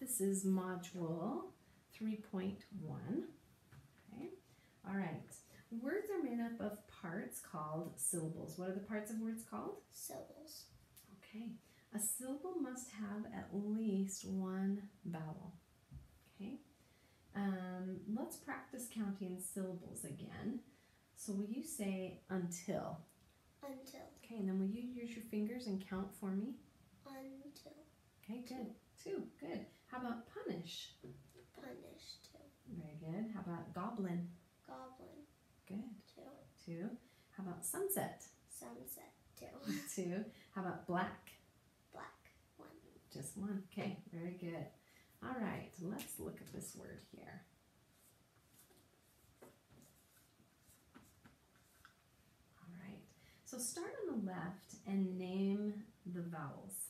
This is module 3.1. Okay. All right. Words are made up of parts called syllables. What are the parts of words called? Syllables. Okay. A syllable must have at least one vowel. Okay. Let's practice counting syllables again. So will you say until? Until. Okay, and then will you use your fingers and count for me? Until. Okay, good. 2. Good. How about punish? Punish. 2. Very good. How about goblin? Goblin. Good. 2. 2. How about sunset? Sunset. 2. 2. How about black? Black. 1. Just 1. Okay, very good. All right, let's look at this word here. All right, so start on the left and name the vowels.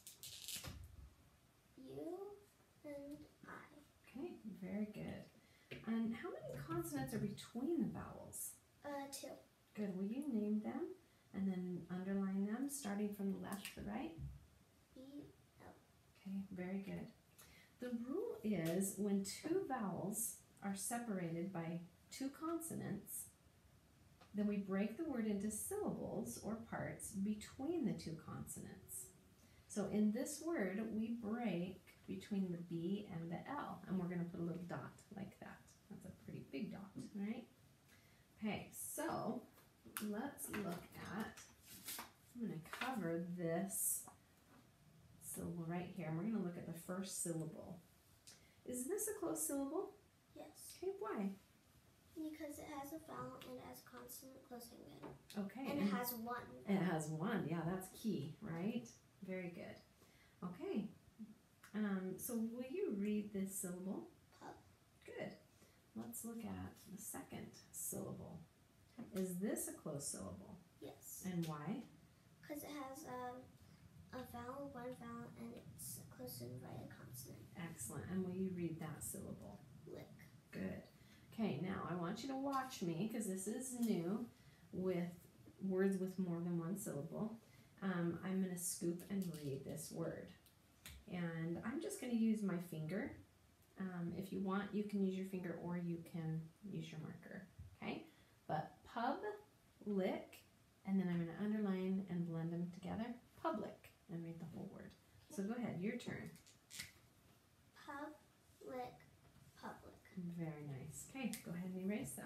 U and I. Okay, very good. And how many consonants are between the vowels? 2. Good, will you name them and then underline them, starting from the left to the right? E, L. Okay, very good. The rule is when 2 vowels are separated by 2 consonants, then we break the word into syllables or parts between the 2 consonants. So in this word, we break between the B and the L, and we're going to put a little dot like that. That's a pretty big dot, right? Okay, so let's look at, I'm going to cover this syllable right here, and we're going to look at the first syllable. Is this a closed syllable? Yes. Okay, why? Because it has a vowel and it has consonant closing it. Okay. And it has 1. And it has 1. Yeah, that's key, right? Very good. Okay. So will you read this syllable? Pub. Good. Let's look at the second syllable. Is this a closed syllable? Yes. And why? Because it has a vowel, 1 vowel, and it's close to inverted consonant. Excellent. And will you read that syllable? Lick. Good. Okay, now I want you to watch me because this is new with words with more than 1 syllable. I'm going to scoop and read this word. And I'm just going to use my finger. If you want, you can use your finger or you can use your marker. Okay? But pub, lick, and then I'm going to underline and blend them together. Public, and read the whole word. So go ahead, your turn. Pub, lick, public. Very nice. Okay, go ahead and erase that.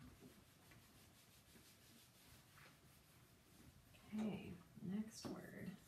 Okay, next word.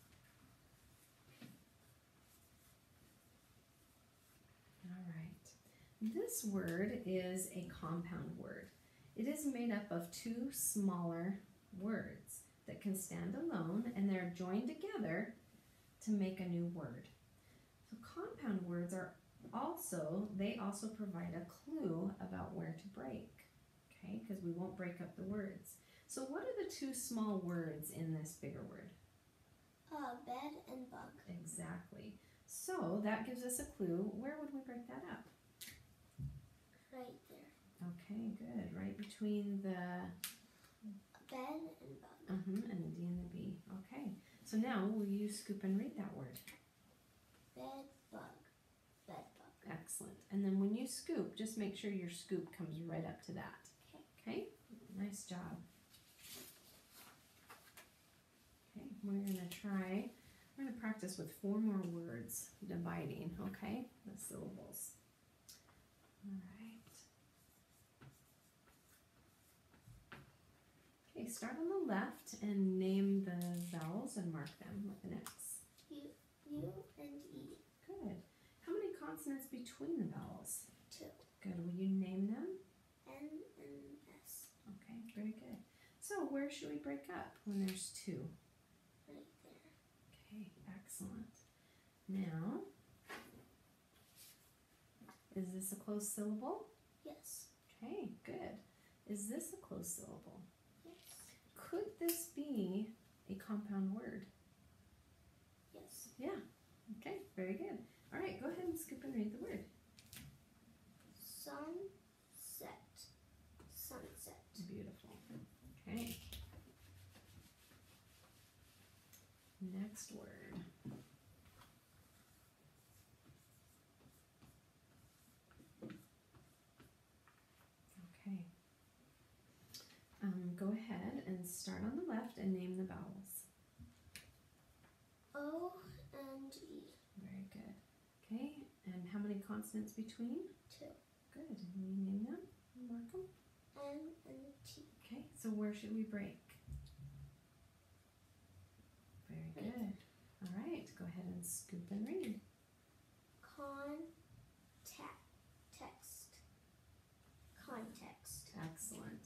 All right. This word is a compound word. It is made up of 2 smaller words that can stand alone, and they're joined together to make a new word. So compound words are they also provide a clue about where to break, okay, because we won't break up the words. So what are the 2 small words in this bigger word? Bed and bug. Exactly. So that gives us a clue. Where would we break that up? Right there. Okay, good. Right between the Bed and bug. and the D and the B. Okay. So now will you scoop and read that word? Bed, bug. Bed, bug. Excellent. And then when you scoop, just make sure your scoop comes right up to that. Okay. Okay? Nice job. Okay, we're going to practice with 4 more words dividing, okay? The syllables. All right. Okay, start on the left and name the vowels and mark them with an X. U and E. Good. How many consonants between the vowels? 2. Good. Will you name them? N and S. Okay, very good. So where should we break up when there's 2? Right there. Okay, excellent. Now, is this a closed syllable? Yes. Okay, good. Is this a closed syllable? Yes. Could this be a compound word? Yes. Yeah. Okay, very good. All right, go ahead and scoop and read the word. Sunset. Sunset. Beautiful. Okay. Next word. go ahead and start on the left and name the vowels. O and E. Very good. Okay, and how many consonants between? 2. Good. And we name them? Mark them? N and T. Okay, so where should we break? Very good. All right, go ahead and scoop and read. Text. Context. Excellent.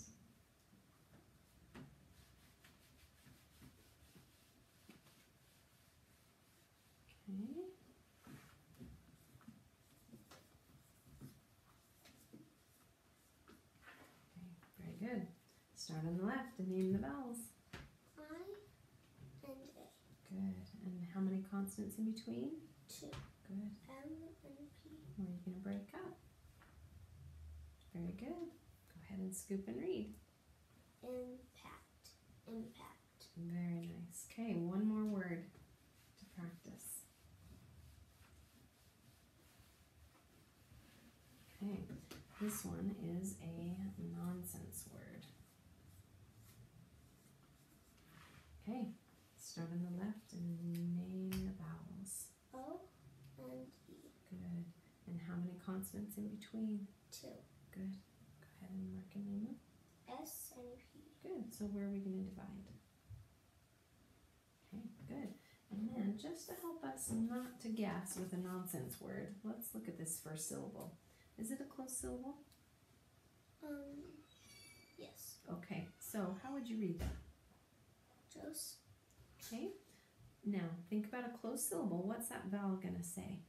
Okay. Very good. Start on the left and name the vowels. I and A. Good. And how many consonants in between? 2. Good. M and P. Where are you going to break up? Very good. Go ahead and scoop and read. Impact. Very nice. Okay, one more word to practice. Okay, this one is a nonsense word. Okay, start on the left and name the vowels. O and E. Good. And how many consonants in between? 2. Good. Go ahead and mark and name them. S and P. Good. So where are we going to divide? Okay, good. And then just to help us not to guess with a nonsense word, let's look at this first syllable. Is it a closed syllable? Yes. Okay, so how would you read that? Jose. Okay. Now, think about a closed syllable. What's that vowel going to say?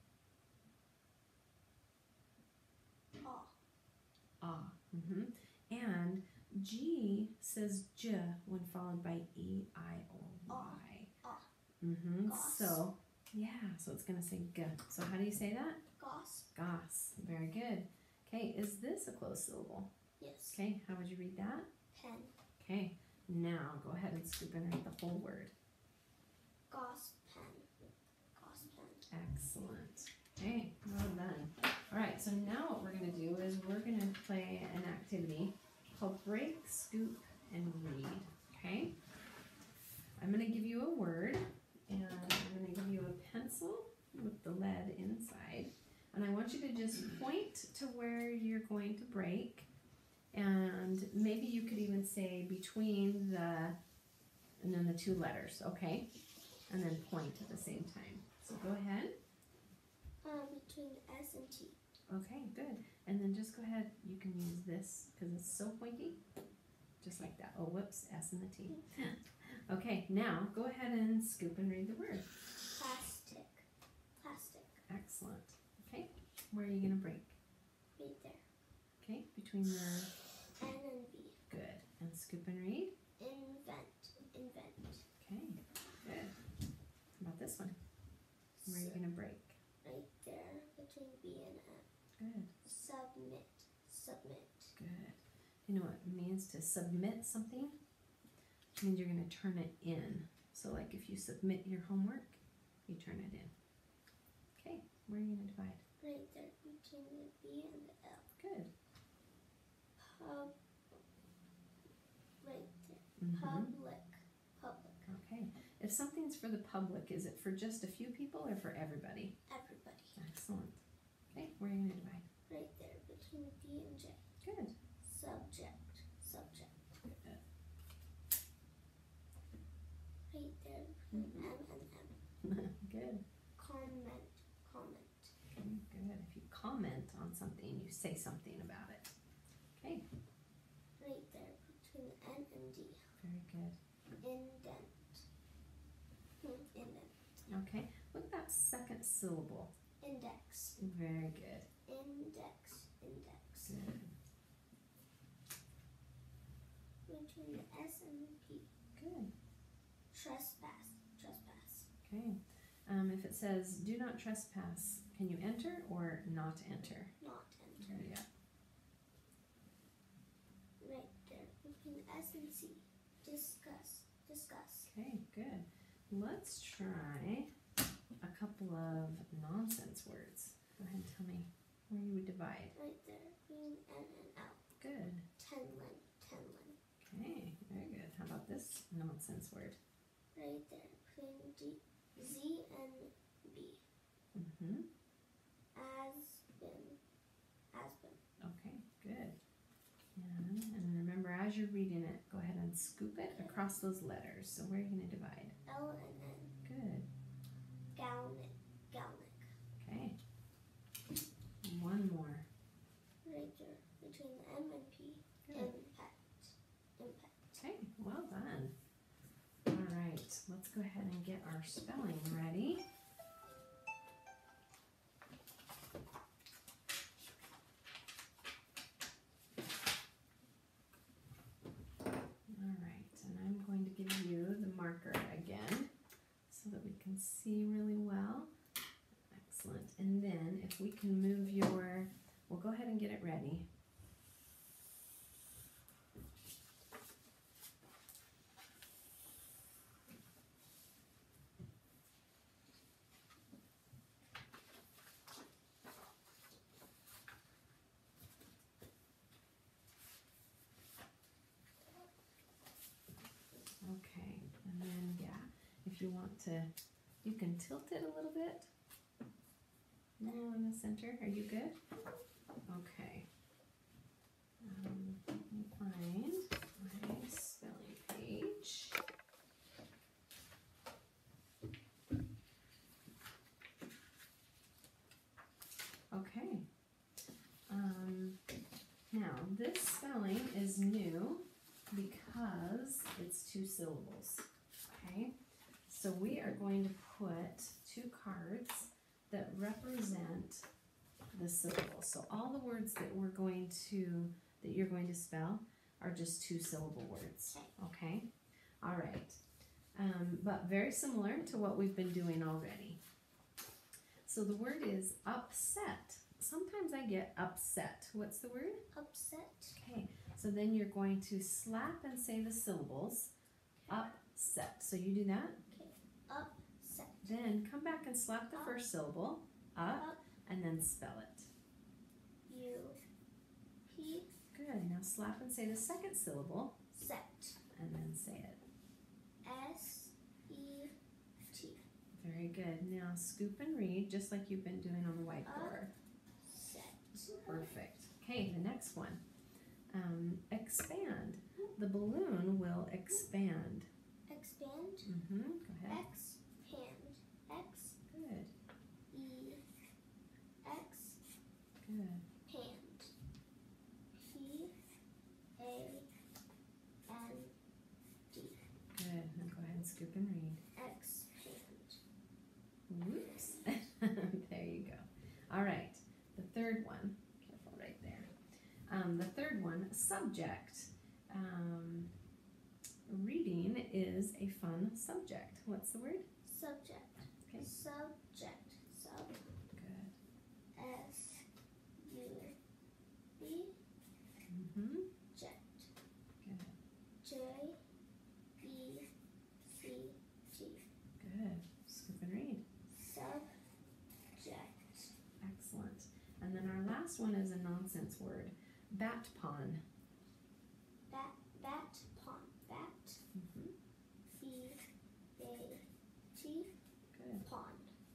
Ah. Ah. And G says J when followed by E-I-O-Y. Ah. Goss. So, yeah, so it's going to say G. So how do you say that? Goss. Goss. Very good. Okay, is this a closed syllable? Yes. Okay, how would you read that? Pen. Okay, now go ahead and scoop and write the whole word. Goss pen. Goss pen. Excellent. Okay, well done. All right, so now what we're going to do is we're going to play an activity called break, scoop, and read. Okay? I'm going to give you a word, and I'm going to give you a pencil with the lead inside. And I want you to just point to where you're going to break. And maybe you could even say between and then the 2 letters, okay? And then point at the same time. So go ahead. Between S and T. Okay, good. And then just go ahead. You can use this because it's so pointy. Just like that. Oh, whoops, S and the T. Okay, now go ahead and scoop and read the word. Plastic. Excellent. Okay, where are you going to break? Right there. Okay, between the... N and V. Good. And scoop and read. Invent. Okay, good. How about this one? Where are you going to break? Right there between B and M. Good. Submit. Good. You know what it means to submit something? It means you're going to turn it in. So like if you submit your homework, you turn it in. Okay, where are you going to divide? Right there between the B and the L. Good. Right there. Public. Okay. If something's for the public, is it for just a few people or for everybody? Everybody. Excellent. Okay, where are you going to divide? Right there between the B and J. Good. Subject. Good. Right there between M and M. Good. Comment. Okay, good. If you comment on something, you say something about it. Okay, Right there between the N and D. very good. Indent. Okay, look at that second syllable. Index. Very good. Index. Good. Between the S and the P. Good. Trespass. Okay. If it says do not trespass, can you enter or not enter? Not enter. Yeah. Right there between the S and C. Discuss. Okay, good. Let's try a couple of nonsense words. Go ahead and tell me where you would divide. Right there between N and L. Good. Tenlin. Okay. this nonsense word? Right there, between Z and B. Mm-hmm. Aspen. Okay, good. And remember, as you're reading it, go ahead and scoop it across those letters. So where are you going to divide? L and N. Good. Galnic. Okay. One more. Right there, between the M and P. Good. Impact. Okay, well done. All right, let's go ahead and get our spelling ready. All right, and I'm going to give you the marker again so that we can see really well. Excellent. And then if we can move we'll go ahead and get it ready. Okay, and then if you want to, you can tilt it a little bit. Now in the center, are you good? Okay. Let me find my spelling page. Okay. Now this spelling is new because it's 2 syllables. Okay. So we are going to put 2 cards that represent the syllables. So all the words that you're going to spell are just 2 syllable words. Okay? All right. But very similar to what we've been doing already. So the word is upset. Sometimes I get upset. What's the word? Upset. Okay. So then you're going to slap and say the syllables. Upset. So you do that? Okay. Upset. Then come back and slap the first syllable, up, and then spell it. U-P. Good. Now slap and say the second syllable, Set. and then say it. S-E-T. Very good. Now scoop and read just like you've been doing on the whiteboard. Set. Perfect. Okay, the next one. Expand. The balloon will expand. Expand. Mm-hmm. Go ahead. Expand. X. Good. E. X. Good. Pand. P. A. N. D. Good. Now go ahead and scoop and read. Expand. Whoops. There you go. All right. The third one. Careful right there. The third one, subject. Reading is a fun subject. What's the word? Subject. Okay. Subject. Sub. Good. S-U-B. Mm-hmm. Ject. Good. J-E-C-T. Good. Scoop and read. Subject. Excellent. And then our last one is a nonsense word. Bat pawn. Bat pawn. Bat. Mm-hmm. B-A-T. Good. Pawn.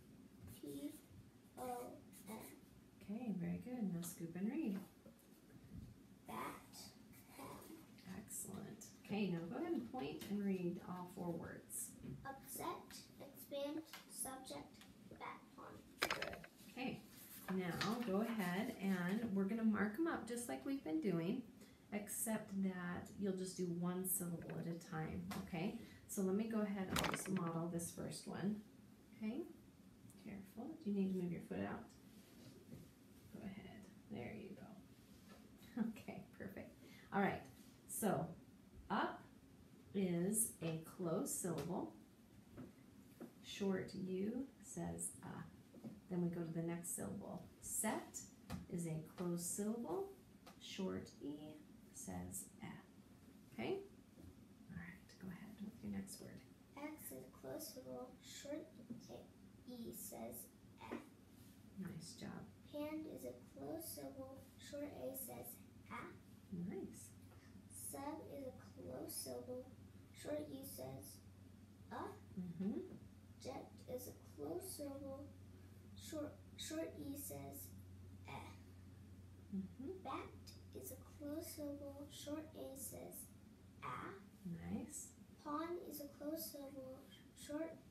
P-O-N. Okay, very good. Now scoop and read. Bat pawn. Excellent. Okay, now go ahead and point and read all 4 words. Upset. Expand. Subject. Bat pawn. Good. Okay. Now go ahead and we're going to mark them up just like we've been doing, except that you'll just do 1 syllable at a time, okay? So let me go ahead and just model this first one, okay? Careful. Do you need to move your foot out? Go ahead. There you go. Okay, perfect. All right. So up is a closed syllable. Short U says Then we go to the next syllable. Set is a closed syllable. Short E says Okay? All right, go ahead with your next word. X is a closed syllable. Short E says Nice job. Hand is a closed syllable. Short A says Nice. Sub is a closed syllable. Short U says Mm-hmm. Jet is a closed syllable. Short E says eh. Mm-hmm. Bat is a closed syllable. Short A says ah. Nice. Pawn is a closed syllable. Short